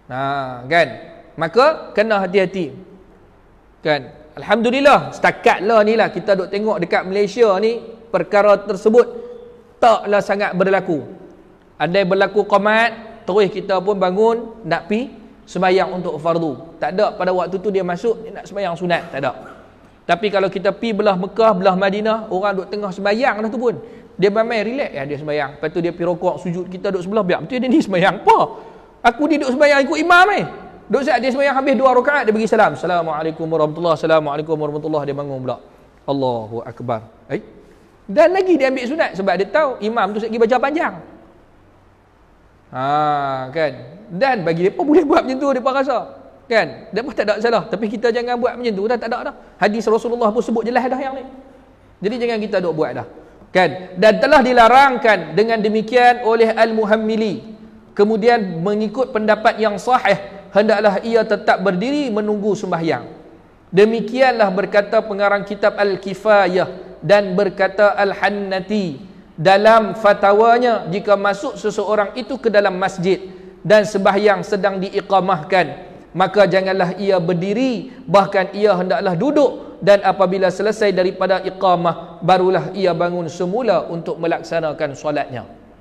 Kan? Maka kena hati-hati. Kan? Alhamdulillah, setakatlah ni lah kita duk tengok dekat Malaysia ni, perkara tersebut taklah sangat berlaku. Andai berlaku qamat, terus kita pun bangun nak pi sembahyang untuk fardu. Tak ada pada waktu tu dia masuk dia nak sembahyang sunat, tak ada. Tapi kalau kita pi belah Mekah, belah Madinah, orang duk tengah sembahyang dah tu pun, dia main relax ya dia sembahyang. Lepas tu dia pi rokok, sujud, kita duk sebelah, biar betul dia ni sembahyang apa? Aku ni duk sembahyang ikut imam ni. Duk saat dia sembahyang habis 2 rakaat dia bagi salam. Assalamualaikum warahmatullahi, assalamualaikum warahmatullahi, dia bangun pula. Allahu akbar. Dan lagi dia ambil sunat sebab dia tahu imam tu lagi baca panjang. Kan? Dan bagi depa boleh buat macam tu, depa rasa. Kan? Depa tak ada salah, tapi kita jangan buat macam tu dah, tak ada dah. Hadis Rasulullah pun sebut jelas dah yang ni. Jadi jangan kita duk buat dah. Kan? Dan telah dilarangkan dengan demikian oleh Al-Muhammili. Kemudian mengikut pendapat yang sahih, hendaklah ia tetap berdiri menunggu sembahyang. Demikianlah berkata pengarang kitab Al-Kifayah dan berkata Al-Hannati dalam fatwanya, jika masuk seseorang itu ke dalam masjid dan sembahyang sedang diiqamahkan, maka janganlah ia berdiri, bahkan ia hendaklah duduk, dan apabila selesai daripada iqamah barulah ia bangun semula untuk melaksanakan solatnya.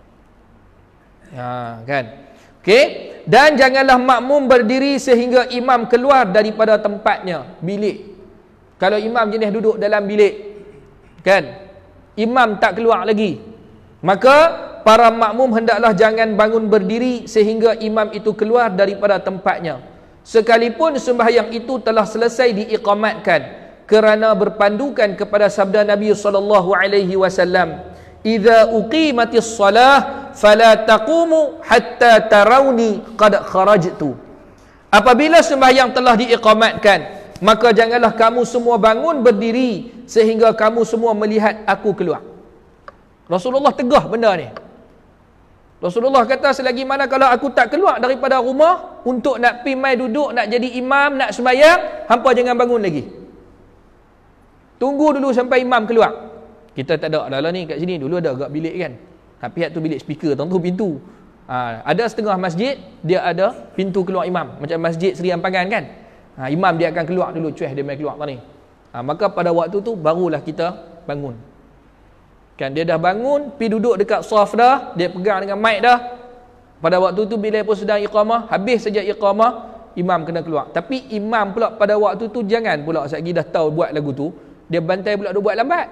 Kan? Okey, dan janganlah makmum berdiri sehingga imam keluar daripada tempatnya, bilik. Kalau imam jenis duduk dalam bilik, kan, imam tak keluar lagi, maka para makmum hendaklah jangan bangun berdiri sehingga imam itu keluar daripada tempatnya, sekalipun sembahyang itu telah selesai diiqamatkan, kerana berpandukan kepada sabda Nabi SAW, "Idza uqimatis salah fala taqumu hatta tarawni qad kharajtu." Apabila sembahyang telah diiqamatkan, maka janganlah kamu semua bangun berdiri sehingga kamu semua melihat aku keluar. Rasulullah tegah benda ni. Rasulullah kata, selagi mana kalau aku tak keluar daripada rumah untuk nak pi mai duduk, nak jadi imam, nak sembahyang, hampa jangan bangun lagi. Tunggu dulu sampai imam keluar. Kita tak ada lah ni kat sini. Dulu ada agak bilik kan. Pihak tu bilik speaker, tang tu pintu. Ada setengah masjid dia ada pintu keluar imam, macam masjid Seri Ampangan kan. Imam dia akan keluar dulu, cuih dia mai keluar tadi. Maka pada waktu tu barulah kita bangun. Kan, dia dah bangun, pi duduk dekat saf dah, dia pegang dengan mic dah. Pada waktu tu bila pun sedang iqamah, habis saja iqamah, imam kena keluar. Tapi imam pula pada waktu tu jangan pula satgi dah tahu buat lagu tu, dia bantai pula dia buat lambat.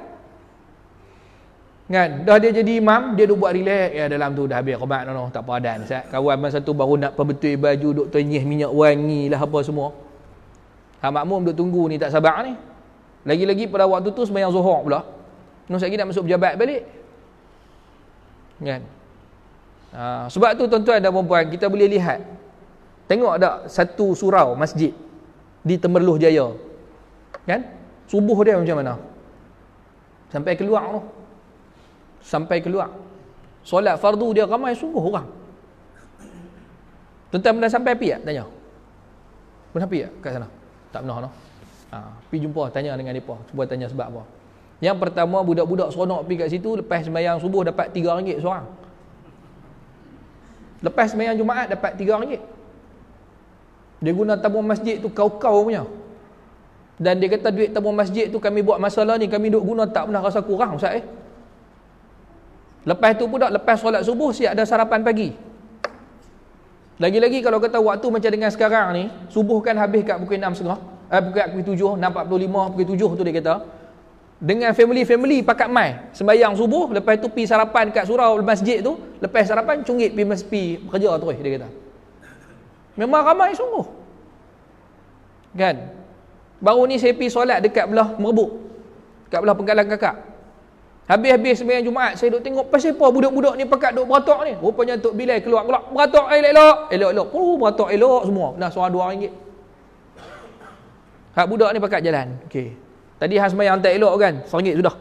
Kan, dah dia jadi imam, dia duk buat relax ya, dalam tu dah habis qamat noh, tak apa adan. Kawan masa tu baru nak perbetul baju, duk tenyih minyak wangi lah apa semua. Makmum duk tunggu ni tak sabar ni. Lagi-lagi pada waktu tu sembahyang Zuhur pula. Noh lagi nak masuk pejabat balik. Kan? Sebab tu tuan-tuan dan puan-puan, kita boleh lihat, tengok tak satu surau masjid di Temerloh Jaya. Kan? Subuh dia macam mana? Sampai keluar tu. Sampai keluar. Solat fardu dia ramai sungguh orang. Tuan-tuan pernah sampai pi tak? Tanya. Pernah pi tak kat sana? Tak pernah noh. Pi jumpa, tanya dengan depa, cuba tanya sebab apa. Yang pertama, budak-budak seronok pi kat situ, lepas sembahyang subuh dapat RM3 seorang. Lepas sembahyang Jumaat dapat RM3. Dia guna tabung masjid tu kau-kau punya. Dan dia kata duit tabung masjid tu kami buat masalah ni, kami duk guna tak pernah rasa kurang Ustaz. Lepas tu pula, lepas solat subuh siap ada sarapan pagi. Lagi-lagi kalau kata waktu macam dengan sekarang ni, subuh kan habis kat pukul 6.30, pukul 7, 6.45, pukul 7 tu dia kata. Dengan family pakat mai sembahyang subuh, lepas tu pi sarapan kat surau masjid tu, lepas sarapan cungit pi kerja terus dia kata. Memang ramai sungguh. Kan? Baru ni saya pi solat dekat belah Merbuk, kat belah Penggalan Kakak. Habis-habis sembahyang Jumaat, saya duk tengok pasal apa budak-budak ni pakat duk beratok ni. Rupanya Tok Bilal keluar beratok elok-elok. Beratok elok semua. Nah, suara RM2. Hak budak ni pakat jalan. Okey. Tadi hang sembahyang tak elok kan? RM1 sudah.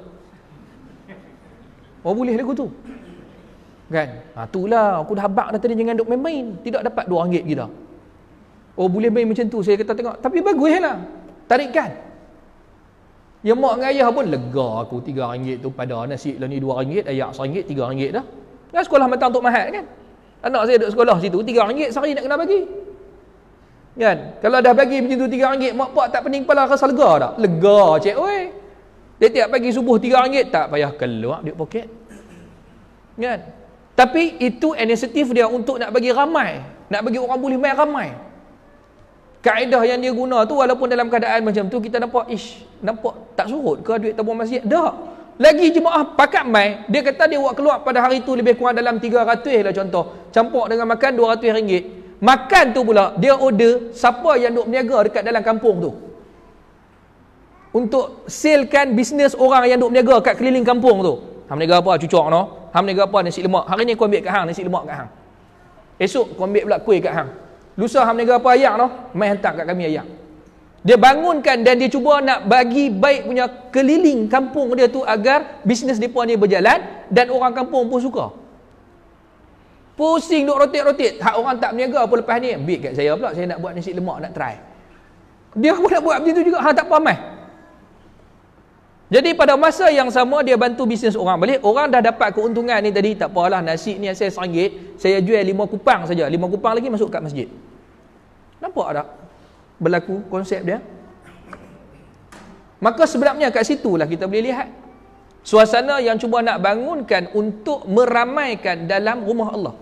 Oh, boleh lagu tu. Kan? Itulah aku dah habaq dah tadi, jangan duk main-main. Tidak dapat RM2 kita. Oh, boleh main macam tu. Saya kata tengok. Tapi baguslah. Tarikan. Ya mak dengan ayah pun lega aku RM3 tu pada nasi lah ni RM2, ayak RM1, RM3 dah. Kan sekolah matang Tok Mahat kan. Anak saya duduk sekolah situ, RM3 sehari nak kena bagi. Kan? Kalau dah bagi macam tu RM3, mak pak tak pening kepala, rasa lega tak? Lega cik oi. Dia tiap pagi subuh RM3 tak payah keluar duit poket. Kan? Tapi itu inisiatif dia untuk nak bagi ramai, nak bagi orang boleh main ramai. Kaedah yang dia guna tu, walaupun dalam keadaan macam tu kita nampak nampak tak surut ke duit tabung masjid? Tak. Lagi jemaah pakat mai, dia kata dia buat keluar pada hari tu lebih kurang dalam 300 lah contoh. Campur dengan makan RM200. Makan tu pula dia order siapa yang duk berniaga dekat dalam kampung tu, untuk salekan bisnes orang yang duk berniaga kat keliling kampung tu. Hang berniaga apa? Cucuk no. Hang berniaga apa? Nasi lemak. Hari ni aku ambil kat hang nasi lemak kat hang. Esok aku ambil pula kuih kat hang. Lusa hang berniaga apa? Ayak no. Mai hantar kat kami ayak. Dia bangunkan dan dia cuba nak bagi baik punya keliling kampung dia tu agar bisnes depa ni berjalan dan orang kampung pun suka. Pusing duk rotate-rotate. Hak orang tak berniaga apa lepas ni? Ambil kat saya pula, saya nak buat nasi lemak, nak try. Dia pun nak buat macam tu juga. Hang tak faham. Jadi pada masa yang sama dia bantu bisnes orang balik. Orang dah dapat keuntungan ni tadi, tak apalah, nasi ni saya RM1, saya jual 5 kupang saja. 5 kupang lagi masuk kat masjid. Nampak tak berlaku konsep dia? Maka sebenarnya kat situlah kita boleh lihat suasana yang cuba nak bangunkan untuk meramaikan dalam rumah Allah.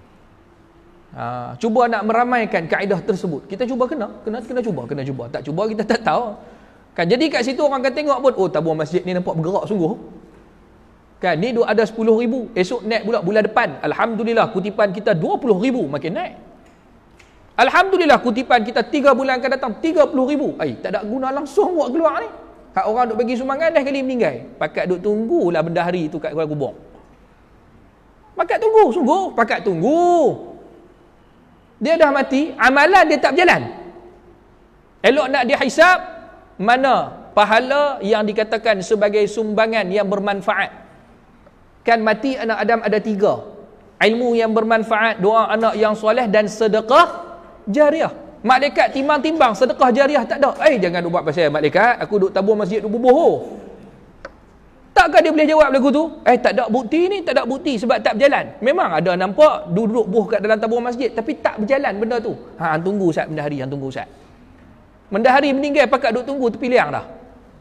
Cuba nak meramaikan kaedah tersebut. Kita cuba kena cuba. Tak cuba kita tak tahu. Kan, jadi kat situ orang akan tengok pun, oh tabung masjid ni nampak bergerak sungguh. Kan, ni duk ada 10,000, esok naik pula bulan depan. Alhamdulillah kutipan kita 20,000, makin naik. Alhamdulillah kutipan kita 3 bulan akan datang 30,000. Tak ada guna langsung buat keluar ni. Hak orang duk bagi sumbangan dah kali meninggal. Pakat duk tunggulah bendahari tu kat kubur. Pakat tunggu, sungguh pakat tunggu. Dia dah mati, amalan dia tak berjalan. Elok nak dihisap, mana pahala yang dikatakan sebagai sumbangan yang bermanfaat. Kan mati anak Adam ada 3. Ilmu yang bermanfaat, doa anak yang soleh, dan sedekah jariah. Malaikat timbang-timbang, sedekah jariah tak ada. Jangan buat pasal malaikat, aku duk tabur masjid duk bubuh. Takkah dia boleh jawab lagu tu? Tak ada bukti ni, tak ada bukti sebab tak berjalan. Memang ada nampak duduk buh kat dalam tabur masjid, tapi tak berjalan benda tu. Hang tunggu Ustaz bendahari, hang tunggu Ustaz. Bendahari meninggal pakat duk tunggu tepi liang dah.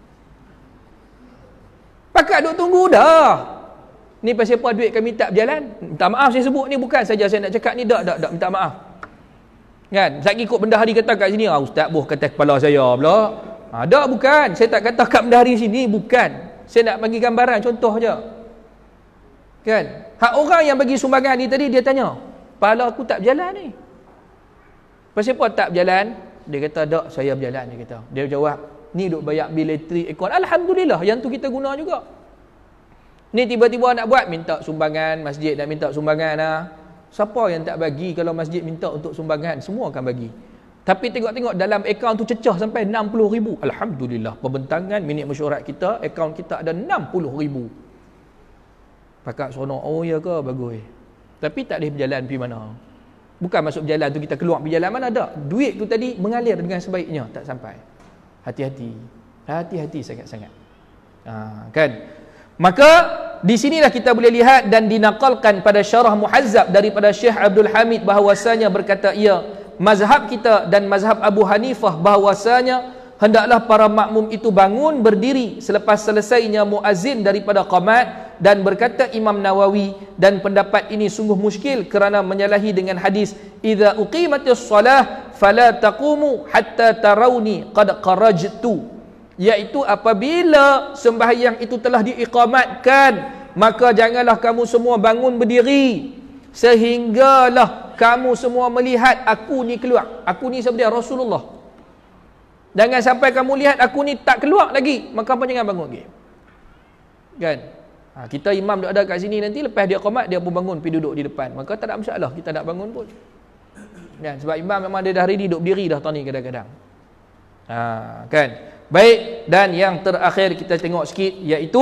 Pakat duk tunggu dah. Ni pasal apa duit kami tak berjalan? Minta maaf saya sebut ni, bukan saja saya nak cakap ni, tak minta maaf. Kan? Saya ikut bendahari kata kat sini, ustaz buh kata kepala saya pula. Tak, bukan. Saya tak kata kat bendahari sini, bukan. Saya nak bagi gambaran, contoh je. Kan? Hak orang yang bagi sumbangan ni tadi, dia tanya, kepala aku tak berjalan ni. Pasal apa tak berjalan? Dia kata, tak, saya berjalan. Dia jawab, ni duk bayar bil elektrik aircon. Alhamdulillah, yang tu kita guna juga. Ni tiba-tiba nak buat, minta sumbangan, masjid nak minta sumbangan lah. Siapa yang tak bagi kalau masjid minta untuk sumbangan? Semua akan bagi. Tapi tengok-tengok dalam akaun tu cecah sampai 60,000. Alhamdulillah, pembentangan minit mesyuarat kita, akaun kita ada 60,000. Pakak seronok, oh ya ke? Bagus. Tapi tak boleh berjalan pergi mana. Bukan masuk berjalan tu kita keluar pergi jalan mana, tak. Duit tu tadi mengalir dengan sebaiknya, tak sampai. Hati-hati. Hati-hati sangat-sangat. Kan? Maka di sinilah kita boleh lihat dan dinakalkan pada syarah Muhazzab daripada Syekh Abdul Hamid bahawasanya berkata ia, mazhab kita dan mazhab Abu Hanifah bahawasanya hendaklah para makmum itu bangun berdiri selepas selesainya muazzin daripada qamat, dan berkata Imam Nawawi, dan pendapat ini sungguh muskil kerana menyalahi dengan hadis idza uqimatis salah fala taqumu hatta tarawni qad qarajtu, iaitu apabila sembahyang itu telah diiqamatkan, maka janganlah kamu semua bangun berdiri sehinggalah kamu semua melihat aku ni keluar. Aku ni sebenarnya Rasulullah. Jangan sampai kamu lihat aku ni tak keluar lagi, maka apa, jangan bangun lagi. Kan? Kita imam ada kat sini, nanti lepas dia qamat dia pun bangun pergi duduk di depan, maka tak ada masalah kita nak bangun pun. Kan? Sebab imam memang dia dah ready duduk berdiri dah tahun ni kadang-kadang. Kan? Baik, dan yang terakhir kita tengok sikit, iaitu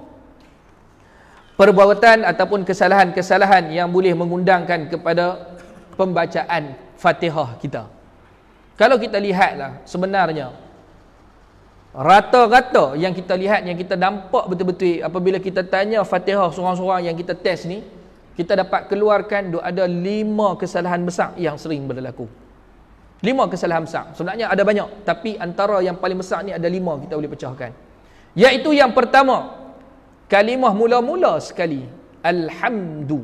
perbuatan ataupun kesalahan-kesalahan yang boleh mengundangkan kepada pembacaan Fatihah kita. Kalau kita lihatlah sebenarnya rata-rata yang kita lihat, yang kita nampak betul-betul apabila kita tanya Fatihah seorang-seorang yang kita test ni, kita dapat keluarkan ada 5 kesalahan besar yang sering berlaku. 5 kesalahan besar. Sebenarnya ada banyak, tapi antara yang paling besar ni ada 5 kita boleh pecahkan. Iaitu yang pertama, kalimah mula-mula sekali, alhamdu.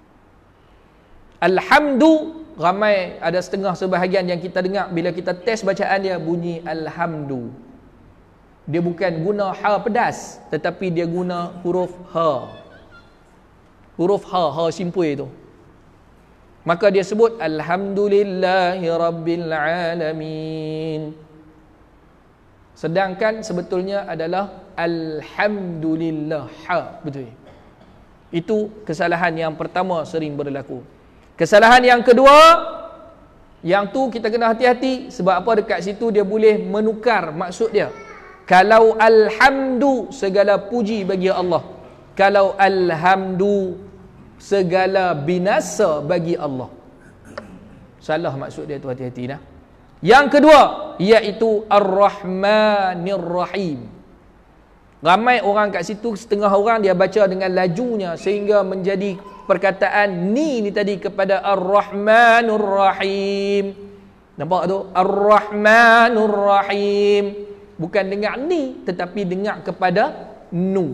Alhamdu, ramai ada setengah sebahagian yang kita dengar bila kita test bacaan dia bunyi alhamdu. Dia bukan guna ha pedas, tetapi dia guna huruf ha. Huruf ha simpul itu. Maka dia sebut alhamdulillahi rabbil alamin. Sedangkan sebetulnya adalah alhamdulillah, ha, betul. Itu kesalahan yang pertama sering berlaku. Kesalahan yang kedua, yang tu kita kena hati-hati. Sebab apa? Dekat situ dia boleh menukar maksud dia. Kalau alhamdu, segala puji bagi Allah. Kalau alhamdu, segala binasa bagi Allah. Salah maksud dia tu, hati-hati dah. Yang kedua, iaitu Ar-Rahmanir Rahim. Ramai orang kat situ, setengah orang dia baca dengan lajunya sehingga menjadi perkataan ni tadi kepada Ar-Rahmanur Rahim. Nampak tu? Ar-Rahmanur Rahim. Bukan dengar ni, tetapi dengar kepada nu.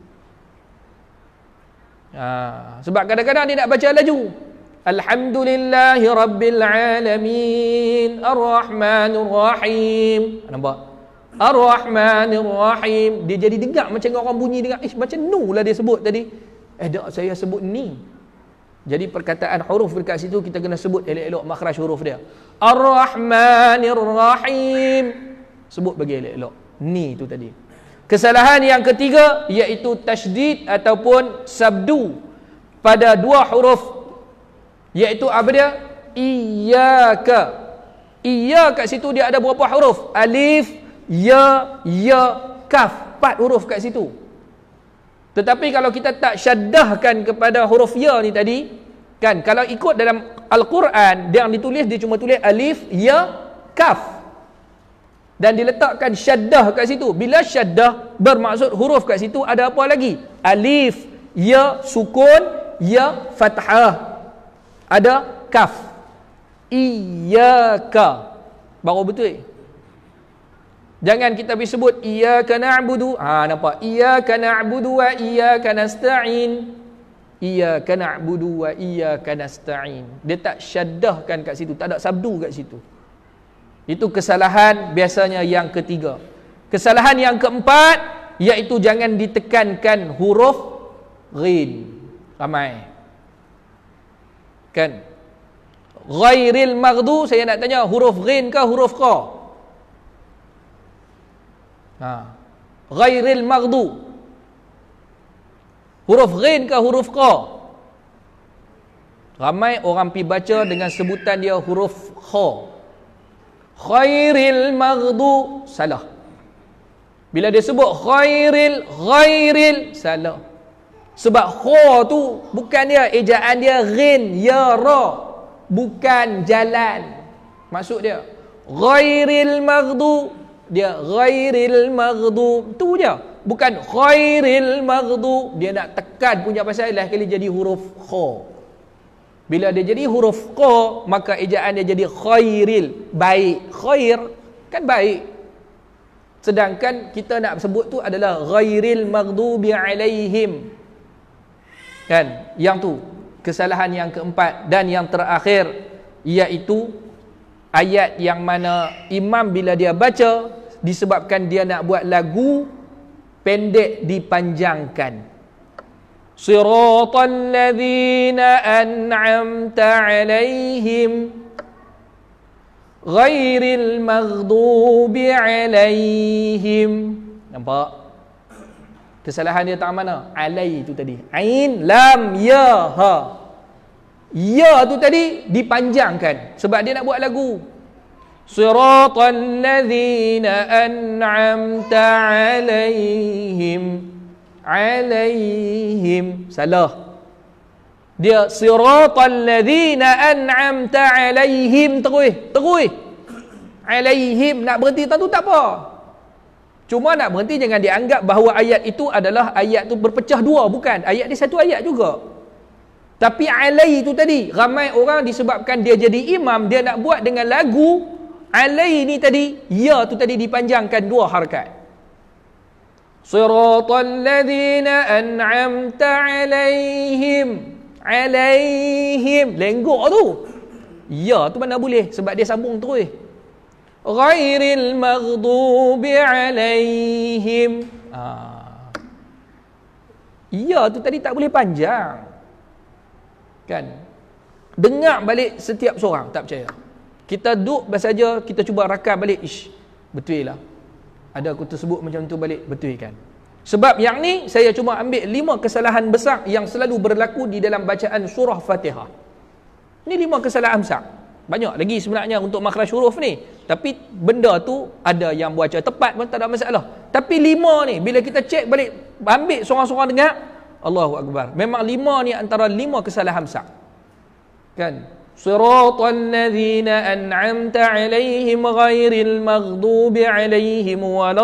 Sebab kadang-kadang dia nak baca laju. Alhamdulillahi Rabbil Alamin Ar-Rahmanir Rahim. Nampak? Ar-Rahmanir Rahim. Dia jadi dengar macam orang bunyi dengar. Macam nu lah dia sebut tadi. Tak, saya sebut ni. Jadi perkataan huruf dekat situ kita kena sebut elok-elok makhraj huruf dia. Ar-Rahmanir Rahim. Sebut bagi elok-elok. Ni tu tadi. Kesalahan yang ketiga iaitu tasydid ataupun sabdu pada 2 huruf, iaitu apa dia? Iyyaka. Iya kat situ dia ada berapa huruf? Alif, ya, kaf. 4 huruf kat situ. Tetapi kalau kita tak syaddahkan kepada huruf ya ni tadi, kan, kalau ikut dalam Al-Quran dia yang ditulis, dia cuma tulis alif, ya, kaf. Dan diletakkan syaddah kat situ. Bila syaddah bermaksud huruf kat situ ada apa lagi? Alif, ya, sukun, ya, fathah. Ada kaf. Iyyaka. Baru betul. Jangan kita pergi sebut iyyaka na'budu. Nampak? Iyyaka na'budu wa iyyaka nasta'in. Iyyaka na'budu wa iyyaka nasta'in. Dia tak syaddahkan kat situ, tak ada sabdu kat situ. Itu kesalahan biasanya yang ketiga. Kesalahan yang keempat iaitu jangan ditekankan huruf ghin. Ramai. Kan? Ghairil maghdu, saya nak tanya, huruf ghin ke huruf qa? Ghairil maghdu. Huruf ghin ke huruf qa? Ramai orang pi baca dengan sebutan dia huruf kha. Khairil maghdu, salah. Bila dia sebut ghairil, salah. Sebab kha tu bukan dia, ejaan dia ghin, ya, ra. Bukan jalan. Maksud dia ghairil maghdu, dia ghairil maghdu tu je. Bukan khairil maghdu. Dia nak tekan punya pasal lah kali jadi huruf kha. Bila dia jadi huruf qa, maka ejaan dia jadi khairil, baik. Khair kan baik. Sedangkan kita nak sebut tu adalah ghairil maghdubi alaihim. Kan? Yang tu kesalahan yang keempat. Dan yang terakhir iaitu ayat yang mana imam bila dia baca, disebabkan dia nak buat lagu, pendek dipanjangkan. Siratal ladzina an'amta 'alaihim ghairil maghdubi 'alaihim. Nampak? Kesalahan dia tak mana? Alai tu tadi. Ain, lam, ya, ha. Ya tu tadi dipanjangkan sebab dia nak buat lagu. Siratal ladzina an'amta 'alaihim. Salah. Dia siratal ladzina an'amta 'alaihim, terus. Alaihim, nak berhenti tentu tak apa. Cuma nak berhenti jangan dianggap bahawa ayat itu adalah ayat tu berpecah dua, bukan. Ayat dia satu ayat juga. Tapi alai itu tadi, ramai orang disebabkan dia jadi imam, dia nak buat dengan lagu. Alai ni tadi, ya tu tadi dipanjangkan 2 harakat. Siratal ladzina an'amta alaihim. Alaihim, lenggok tu. Ya tu mana boleh, sebab dia sambung terus. Ghairil maghdubi alaihim. Ya tu tadi tak boleh panjang. Kan? Dengar balik setiap seorang, tak percaya. Kita duduk saja, kita cuba rakam balik. Betul lah. Ada aku tersebut macam tu balik, betul kan? Sebab yang ni saya cuma ambil 5 kesalahan besar yang selalu berlaku di dalam bacaan surah Fatihah. Ni 5 kesalahan besar. Banyak lagi sebenarnya untuk makhraj huruf ni. Tapi benda tu ada yang baca tepat pun tak ada masalah. Tapi 5 ni bila kita cek balik, ambil seorang-seorang dengar, Allahu Akbar. Memang 5 ni antara 5 kesalahan besar. Kan? Siratal ladzina an'amta 'alaihim ghairil maghdubi 'alaihim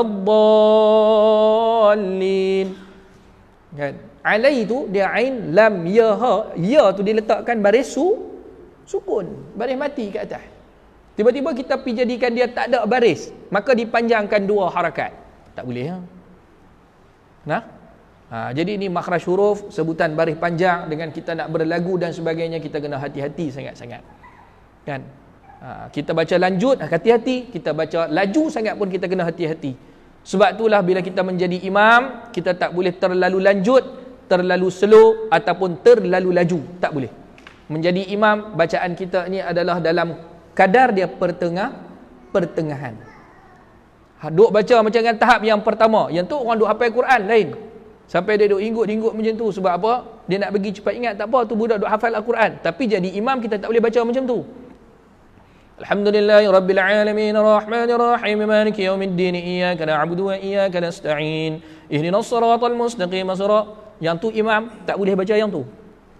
waladdallin. Kan? Alai tu dia ain lam ya ha. Ya tu diletakkan baris sukun, baris mati kat atas. Tiba-tiba kita pergi jadikan dia tak ada baris, maka dipanjangkan 2 harakat. Tak boleh ha? Nah? Jadi ini makhraj huruf, sebutan baris panjang dengan kita nak berlagu dan sebagainya, kita kena hati-hati sangat-sangat. Kan? Kita baca lanjut, hati-hati. Kita baca laju sangat pun kita kena hati-hati. Sebab itulah bila kita menjadi imam, kita tak boleh terlalu lanjut, terlalu slow ataupun terlalu laju. Tak boleh. Menjadi imam, bacaan kita ni adalah dalam kadar dia pertengahan. Duk baca macam dengan tahap yang pertama. Yang tu orang duk hafal Quran lain. Sampai dia duk inggut-inggut macam tu. Sebab apa? Dia nak bagi cepat ingat. Tak apa, tu budak duk hafal Al-Quran. Tapi jadi imam kita tak boleh baca macam tu. Alhamdulillahi Rabbil Alamin Ar-Rahmanir Rahim Maliki Yawmiddin Iyyaka na'budu wa iyyaka nasta'in Ihdinas siratal mustaqim Yang tu imam tak boleh baca yang tu.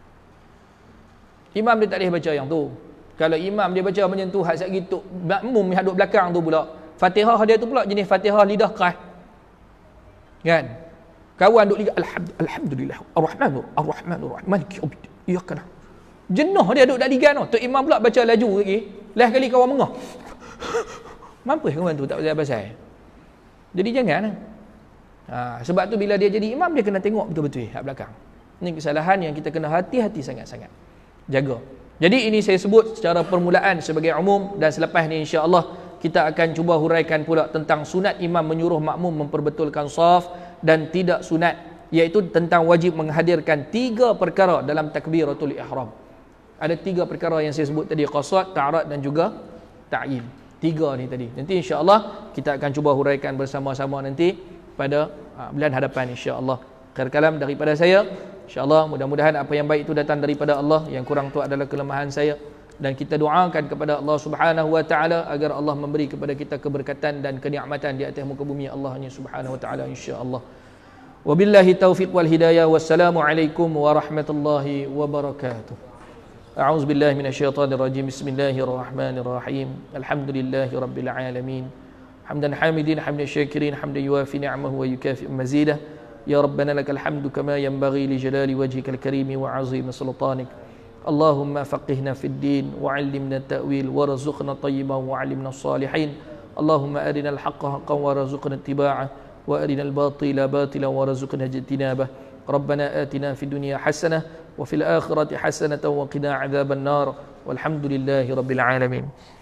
Imam dia tak boleh baca yang tu. Kalau imam dia baca macam tu, hak satgi tu makmum yang duduk belakang tu pula, Fatihah dia tu pula jenis Fatihah lidah keras. Kan? Kawan duk lihat alhamdulillah ar-rahmanur rahim maliki yaumiddin iyyaka na'budu. Jenuh dia duk dak ligan tu. Tok imam pula baca laju lagi. Last kali kawan mengah. Mampus kawan tu tak pasal. Jadi jangan. Sebab tu bila dia jadi imam dia kena tengok betul-betul hak belakang. Ini kesalahan yang kita kena hati-hati sangat-sangat. Jaga. Jadi ini saya sebut secara permulaan sebagai umum, dan selepas ni insya-Allah kita akan cuba huraikan pula tentang sunat imam menyuruh makmum memperbetulkan saf dan tidak sunat, iaitu tentang wajib menghadirkan 3 perkara dalam takbiratul ihram. Ada 3 perkara yang saya sebut tadi, qasad, ta'arad dan juga ta'yin. 3 ni tadi. Nanti insya-Allah kita akan cuba huraikan bersama-sama nanti pada bulan hadapan insya-Allah. Akhir kalam daripada saya. InsyaAllah mudah-mudahan apa yang baik itu datang daripada Allah, yang kurang itu adalah kelemahan saya, dan kita doakan kepada Allah Subhanahu wa taala agar Allah memberi kepada kita keberkatan dan kenikmatan di atas muka bumi Allahnya Subhanahu wa taala insya-Allah. Wabillahi taufiq wal hidayah. Wassalamualaikum warahmatullahi wabarakatuh. A'udzubillahi minasyaitonir rajim. Bismillahirrahmanirrahim. Alhamdulillahi rabbil alamin. Hamdan hamidin, hamdan syakirin, hamdan yuwafi ni'amahu wa yukafi mazidah. يا ربنا لك الحمد كما ينبغي لجلال وجهك الكريم وعظيم سلطانك. اللهم فقهنا في الدين وعلمنا التأويل وارزقنا طيبا وعلمنا الصالحين. اللهم أرنا الحق حقا وارزقنا اتباعه وأرنا الباطل باطلا وارزقنا اجتنابه. ربنا آتنا في الدنيا حسنة وفي الآخرة حسنة وقنا عذاب النار والحمد لله رب العالمين.